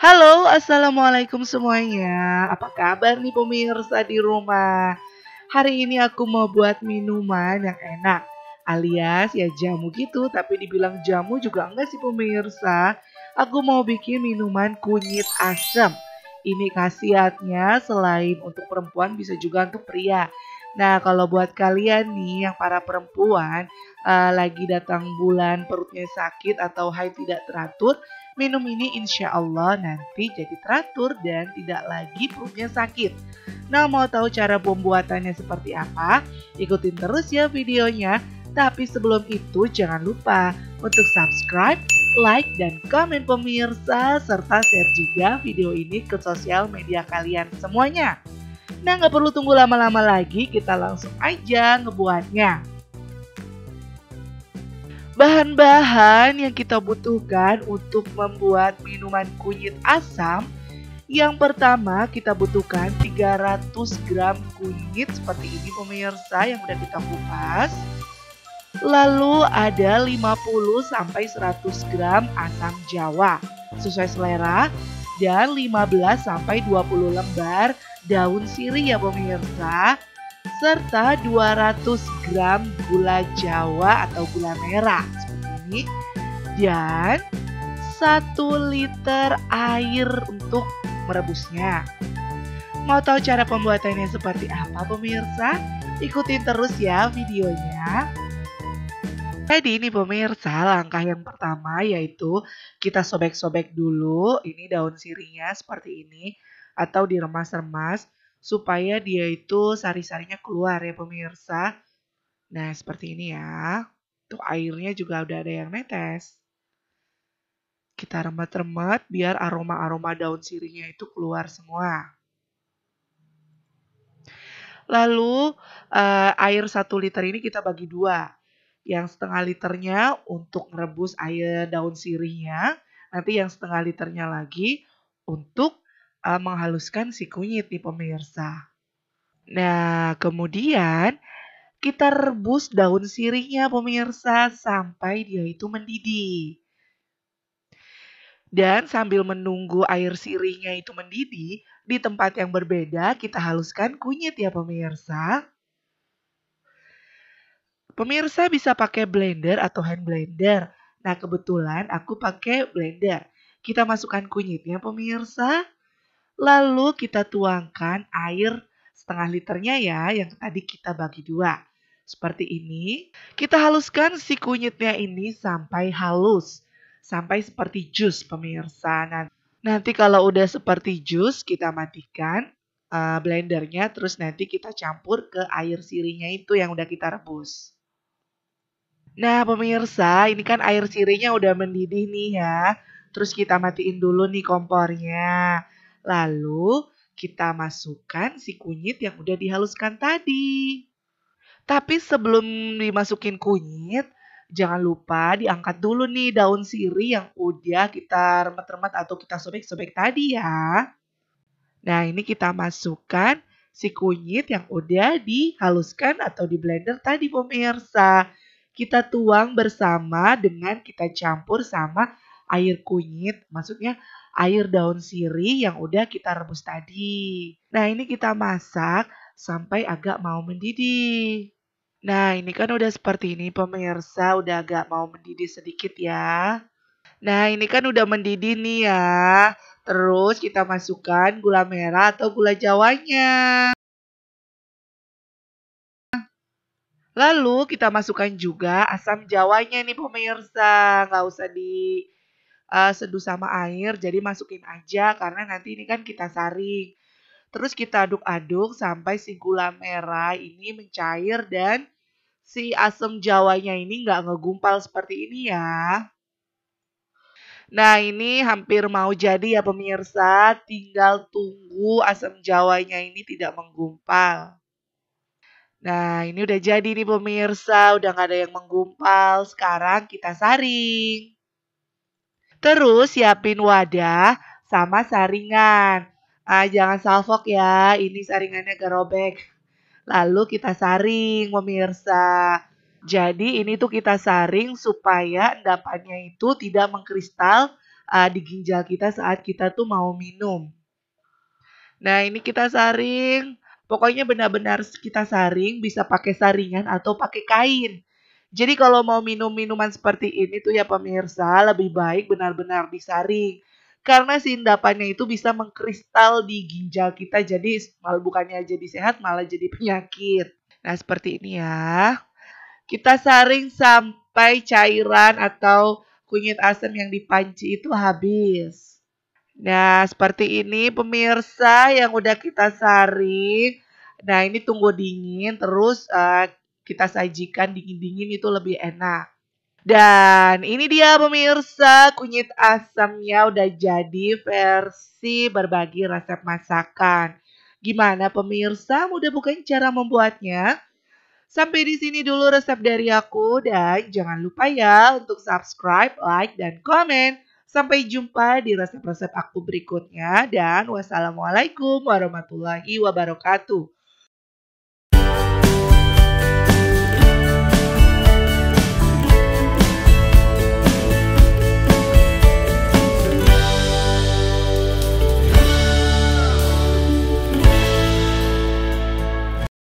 Halo, assalamualaikum semuanya. Apa kabar nih pemirsa di rumah? Hari ini aku mau buat minuman yang enak, alias ya jamu gitu, tapi dibilang jamu juga enggak sih pemirsa. Aku mau bikin minuman kunyit asam. Ini khasiatnya selain untuk perempuan bisa juga untuk pria. Nah, kalau buat kalian nih yang para perempuan lagi datang bulan perutnya sakit atau haid tidak teratur, minum ini insya Allah nanti jadi teratur dan tidak lagi perutnya sakit. Nah, mau tahu cara pembuatannya seperti apa? Ikutin terus ya videonya. Tapi sebelum itu jangan lupa untuk subscribe, like, dan komen pemirsa, serta share juga video ini ke sosial media kalian semuanya. Nah, nggak perlu tunggu lama-lama lagi, kita langsung aja ngebuatnya. Bahan-bahan yang kita butuhkan untuk membuat minuman kunyit asam. Yang pertama kita butuhkan 300 gram kunyit seperti ini pemirsa yang udah kita kupas. Lalu ada 50 sampai 100 gram asam jawa sesuai selera dan 15 sampai 20 lembar daun sirih ya pemirsa, serta 200 gram gula jawa atau gula merah seperti ini, dan 1 liter air untuk merebusnya. Mau tahu cara pembuatannya seperti apa pemirsa? Ikutin terus ya videonya. Jadi ini pemirsa, langkah yang pertama yaitu kita sobek-sobek dulu ini daun sirihnya seperti ini atau diremas-remas supaya dia itu sari-sarinya keluar ya pemirsa. Nah, seperti ini ya. Tuh airnya juga udah ada yang netes. Kita remet-remet biar aroma-aroma daun sirihnya itu keluar semua. Lalu air 1 liter ini kita bagi dua. Yang setengah liternya untuk merebus air daun sirihnya. Nanti yang setengah liternya lagi untuk menghaluskan si kunyit nih pemirsa. Nah, kemudian kita rebus daun sirihnya pemirsa sampai dia itu mendidih. Dan sambil menunggu air sirihnya itu mendidih, di tempat yang berbeda kita haluskan kunyit ya pemirsa. Pemirsa bisa pakai blender atau hand blender. Nah, kebetulan aku pakai blender. Kita masukkan kunyitnya pemirsa, lalu kita tuangkan air setengah liternya ya, yang tadi kita bagi dua. Seperti ini, kita haluskan si kunyitnya ini sampai halus. Sampai seperti jus pemirsa. Nanti kalau udah seperti jus, kita matikan blendernya, terus nanti kita campur ke air sirihnya itu yang udah kita rebus. Nah pemirsa, ini kan air sirihnya udah mendidih nih ya. Terus kita matiin dulu nih kompornya. Lalu kita masukkan si kunyit yang udah dihaluskan tadi. Tapi sebelum dimasukin kunyit, jangan lupa diangkat dulu nih daun sirih yang udah kita remet-remet atau kita sobek-sobek tadi ya. Nah ini kita masukkan si kunyit yang udah dihaluskan atau di blender tadi pemirsa. Kita tuang bersama dengan kita campur sama air kunyit, maksudnya air daun sirih yang udah kita rebus tadi. Nah ini kita masak sampai agak mau mendidih. Nah ini kan udah seperti ini pemirsa, udah agak mau mendidih sedikit ya. Nah ini kan udah mendidih nih ya. Terus kita masukkan gula merah atau gula jawanya. Lalu kita masukkan juga asam jawanya nih pemirsa. Nggak usah diseduh sama air, jadi masukin aja karena nanti ini kan kita saring. Terus kita aduk-aduk sampai si gula merah ini mencair dan si asam jawanya ini nggak ngegumpal seperti ini ya. Nah ini hampir mau jadi ya pemirsa, tinggal tunggu asam jawanya ini tidak menggumpal. Nah ini udah jadi nih pemirsa, udah nggak ada yang menggumpal. Sekarang kita saring. Terus siapin wadah sama saringan. Jangan salfok ya, ini saringannya gak robek. Lalu kita saring pemirsa. Jadi ini tuh kita saring supaya endapannya itu tidak mengkristal di ginjal kita saat kita tuh mau minum. Nah, ini kita saring. Pokoknya benar-benar kita saring, bisa pakai saringan atau pakai kain. Jadi kalau mau minum minuman seperti ini tuh ya pemirsa, lebih baik benar-benar disaring. Karena si endapannya itu bisa mengkristal di ginjal kita, jadi malah bukannya jadi sehat, malah jadi penyakit. Nah, seperti ini ya. Kita saring sampai cairan atau kunyit asam yang dipanci itu habis. Nah, seperti ini pemirsa yang udah kita saring. Nah, ini tunggu dingin terus kita sajikan dingin-dingin itu lebih enak. Dan ini dia pemirsa, kunyit asamnya udah jadi versi berbagi resep masakan. Gimana pemirsa, mudah bukan cara membuatnya? Sampai di sini dulu resep dari aku dan jangan lupa ya untuk subscribe, like, dan komen. Sampai jumpa di resep-resep aku berikutnya dan wassalamualaikum warahmatullahi wabarakatuh.